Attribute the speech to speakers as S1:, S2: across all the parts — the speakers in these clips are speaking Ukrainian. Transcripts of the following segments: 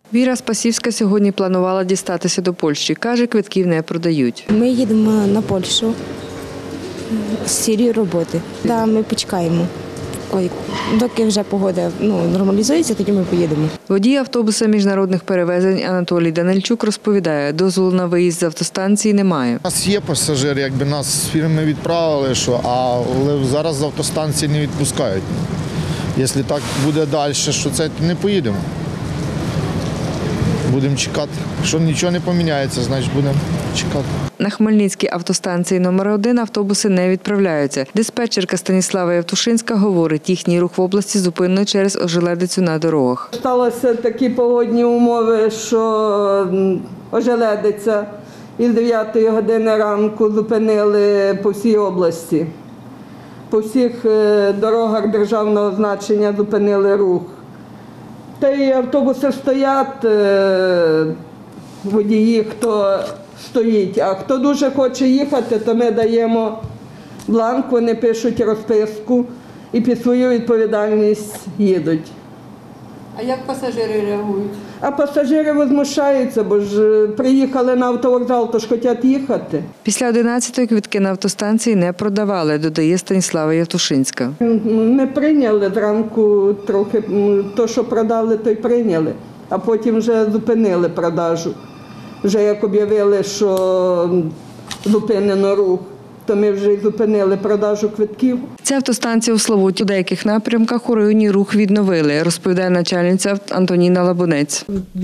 S1: Віра Спасівська сьогодні планувала дістатися до Польщі. Каже, квитків не продають.
S2: Ми їдемо на Польщу з цілею роботи. Ми почекаємо. Доки вже погода нормалізується, тоді ми поїдемо.
S1: Водій автобуса міжнародних перевезень Анатолій Данильчук розповідає, дозволу на виїзд з автостанції немає.
S3: У нас є пасажири, якби нас з фірми відправили, але зараз з автостанції не відпускають. Якщо так буде далі, що це не поїдемо. Будемо чекати. Якщо нічого не поміняється, значить будемо чекати.
S1: На Хмельницькій автостанції номер 1 автобуси не відправляються. Диспетчерка Станіслава Євтушинська говорить, їхній рух в області зупинено через ожеледицю на дорогах.
S4: Сталися такі погодні умови, що ожеледиця із 9 години ранку зупинили по всій області. По всіх дорогах державного значення зупинили рух. Та й автобуси стоять, водії, хто стоїть. А хто дуже хоче їхати, то ми даємо бланк, вони пишуть розписку і під свою відповідальність їдуть.
S5: А як пасажири реагують?
S4: А пасажири возмущаються, бо ж приїхали на автовокзал, то ж хочуть їхати.
S1: Після 11-ї квитки на автостанції не продавали, додає Станіслава Євтушинська.
S4: Ми прийняли зранку трохи, то, що продали, то й прийняли, а потім вже зупинили продажу. Вже як об'явили, що зупинено рух, то ми вже й зупинили продажу квитків.
S1: Ця автостанція у Славуті. У деяких напрямках у районі рух відновили, розповідає начальниця Антоніна Лабунець.
S6: В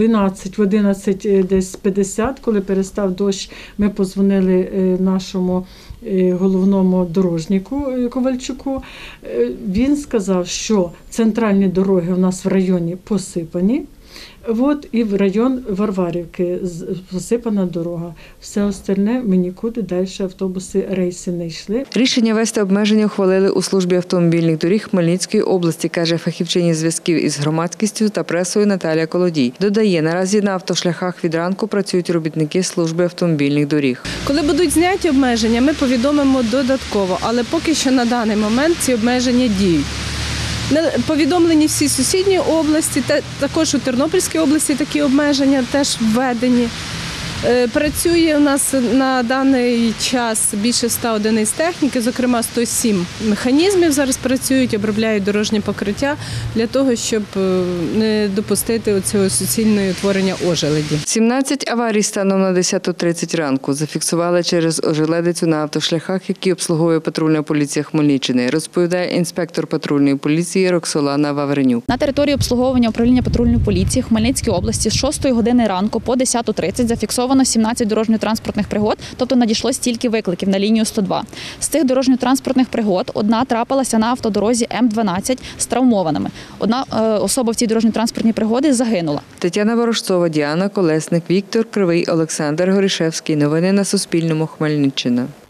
S6: 11 десь 50, коли перестав дощ, ми подзвонили нашому головному дорожнику Ковальчуку. Він сказав, що центральні дороги у нас в районі посипані. І в район Варварівки посипана дорога. Все остальне ми нікуди далі автобуси, рейси не йшли.
S1: Рішення ввести обмеження ухвалили у службі автомобільних доріг Хмельницької області, каже фахівчиня зв'язків із громадськістю та пресою Наталія Колодій. Додає, наразі на автошляхах від ранку працюють робітники служби автомобільних доріг.
S7: Коли будуть зняті обмеження, ми повідомимо додатково, але поки що на даний момент ці обмеження діють. Повідомлені всі сусідні області, також у Тернопільській області такі обмеження теж введені. Працює у нас на даний час більше 100 одиниць техніки, зокрема 107 механізмів зараз працюють, обробляють дорожнє покриття для того, щоб не допустити цього суцільного утворення ожеледі.
S1: 17 аварій станом на 10:30 ранку зафіксували через ожеледицю на автошляхах, які обслуговує патрульна поліція Хмельниччини, розповідає інспектор патрульної поліції Роксолана Вавренюк.
S8: На території обслуговування управління патрульної поліції Хмельницької області з 6 години ранку по 10:30 зафіксовано 17 дорожньо-транспортних пригод, тобто надійшло стільки викликів на лінію 102. З цих дорожньо-транспортних пригод одна трапилася на автодорозі М12 з травмованими. Одна особа в цій дорожньо-транспортній пригоді загинула.
S1: Тетяна Ворожцова, Діана Колесник, Віктор Кривий, Олександр Горішевський. Новини на Суспільному. Хмельниччина.